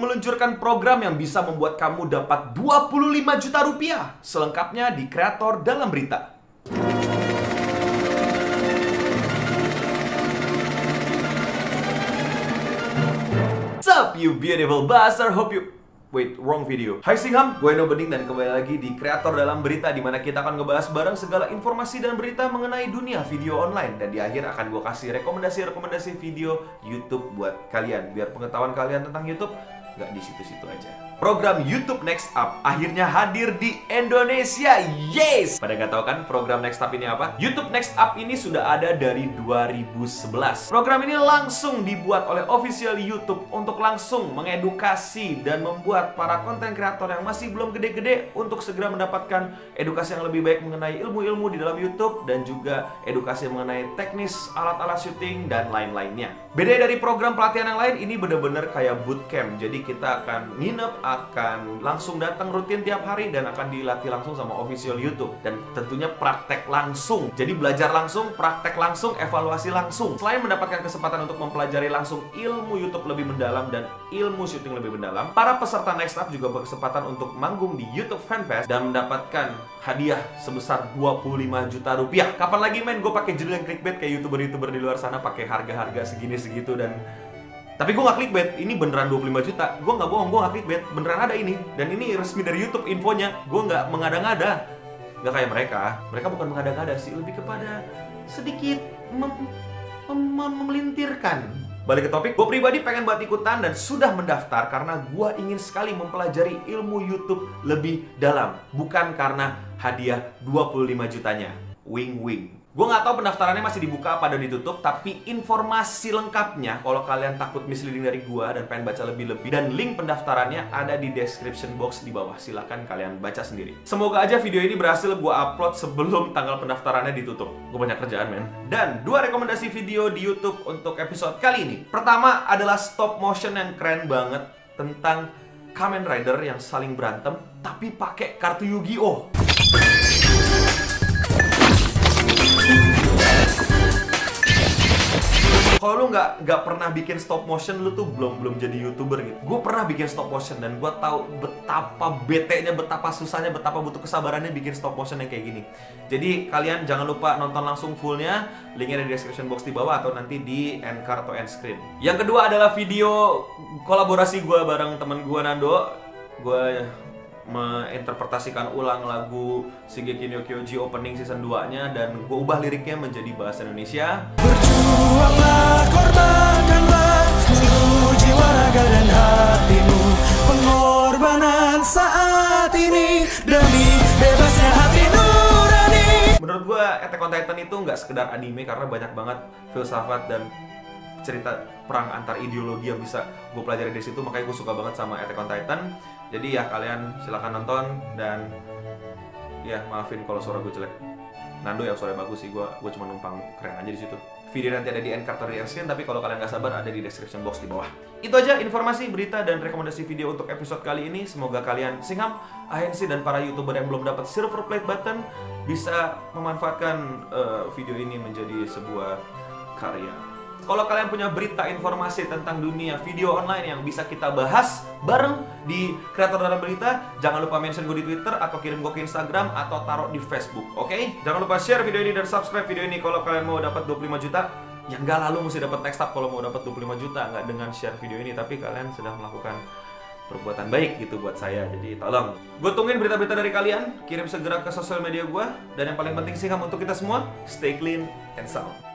meluncurkan program yang bisa membuat kamu dapat 25 juta rupiah. Selengkapnya di Kreator Dalam Berita. What's up you beautiful bastard, hope you... Wait, wrong video. Hai Singham, gue Eno Bening dan kembali lagi di Kreator Dalam Berita, di mana kita akan ngebahas bareng segala informasi dan berita mengenai dunia video online. Dan di akhir akan gue kasih rekomendasi video YouTube buat kalian, biar pengetahuan kalian tentang YouTube nggak di situ-situ aja. Program YouTube Next Up akhirnya hadir di Indonesia. Yes! Pada nggak tahu kan program Next Up ini apa? YouTube Next Up ini sudah ada dari 2011. Program ini langsung dibuat oleh official YouTube untuk langsung mengedukasi dan membuat para konten kreator yang masih belum gede-gede untuk segera mendapatkan edukasi yang lebih baik mengenai ilmu-ilmu di dalam YouTube dan juga edukasi mengenai teknis, alat-alat syuting, dan lain-lainnya. Beda dari program pelatihan yang lain, ini bener-bener kayak bootcamp. Jadi kita akan nginep, akan langsung datang rutin tiap hari dan akan dilatih langsung sama official YouTube. Dan tentunya praktek langsung. Jadi belajar langsung, praktek langsung, evaluasi langsung. Selain mendapatkan kesempatan untuk mempelajari langsung ilmu YouTube lebih mendalam dan ilmu syuting lebih mendalam, para peserta Next Up juga berkesempatan untuk manggung di YouTube Fanfest dan mendapatkan hadiah sebesar 25 juta rupiah. Kapan lagi men gue pakai judul yang clickbait kayak YouTuber-YouTuber di luar sana pakai harga-harga segini-segitu dan... Tapi gue gak clickbait, ini beneran 25 juta. Gue gak bohong, gue gak clickbait, beneran ada ini. Dan ini resmi dari YouTube infonya. Gue gak mengada-ngada. Gak kayak mereka. Mereka bukan mengada-ngada sih, lebih kepada sedikit memelintirkan. Balik ke topik, gue pribadi pengen buat ikutan dan sudah mendaftar karena gue ingin sekali mempelajari ilmu YouTube lebih dalam. Bukan karena hadiah 25 jutanya. Wing-wing. Gue nggak tahu pendaftarannya masih dibuka apa dan ditutup, tapi informasi lengkapnya kalau kalian takut misleading dari gue dan pengen baca lebih-lebih, dan link pendaftarannya ada di description box di bawah. Silahkan kalian baca sendiri. Semoga aja video ini berhasil gue upload sebelum tanggal pendaftarannya ditutup. Gue banyak kerjaan men. Dan 2 rekomendasi video di YouTube untuk episode kali ini. Pertama adalah stop motion yang keren banget tentang Kamen Rider yang saling berantem tapi pakai kartu Yu-Gi-Oh. Kalau lu nggak pernah bikin stop motion, lu tuh belum jadi YouTuber gitu. Gue pernah bikin stop motion dan gue tahu betapa bete-nya, betapa susahnya, betapa butuh kesabarannya bikin stop motion yang kayak gini. Jadi kalian jangan lupa nonton langsung fullnya, linknya di description box di bawah atau nanti di end card atau end screen. Yang kedua adalah video kolaborasi gue bareng temen gue Nando. Gue menginterpretasikan ulang lagu Shingeki no Kyojin opening season 2-nya dan gue ubah liriknya menjadi bahasa Indonesia. Berjuanglah, korbankanlah seluruh jiwa, raga dan hatimu, pengorbanan saat ini demi bebasnya hati nurani. Menurut gue Attack on Titan itu nggak sekedar anime karena banyak banget filsafat dan cerita perang antar ideologi yang bisa gue pelajari dari situ, makanya gue suka banget sama Attack on Titan. Jadi ya kalian silahkan nonton dan ya maafin kalau suara gue jelek. Nando yang suaranya bagus sih, gue cuma numpang keren aja di situ. Video nanti ada di end card atau di end screen, tapi kalau kalian nggak sabar ada di description box di bawah. Itu aja informasi, berita, dan rekomendasi video untuk episode kali ini. Semoga kalian Singham, ANC, dan para YouTuber yang belum dapat silver plate button bisa memanfaatkan video ini menjadi sebuah karya. Kalau kalian punya berita informasi tentang dunia video online yang bisa kita bahas bareng di Kreator Dalam Berita, jangan lupa mention gue di Twitter atau kirim gue ke Instagram atau taruh di Facebook, oke? Jangan lupa share video ini dan subscribe video ini kalau kalian mau dapat 25 juta. Ya enggak lalu mesti dapat next up kalau mau dapat 25 juta, nggak dengan share video ini, tapi kalian sedang melakukan perbuatan baik gitu buat saya. Jadi tolong, gue tungguin berita-berita dari kalian, kirim segera ke sosial media gue, dan yang paling penting sih kamu untuk kita semua, stay clean and sound.